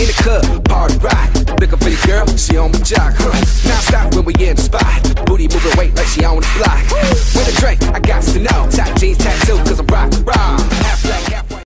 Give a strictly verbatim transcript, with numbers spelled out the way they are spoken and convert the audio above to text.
in the club, party rock. Looking for the girl, she on my jock, huh? Now stop when we in the spot. Booty moving weight like she on the block. With a drink, I got to know. Top jeans tattoo, cause I'm rock, rock. Half black, half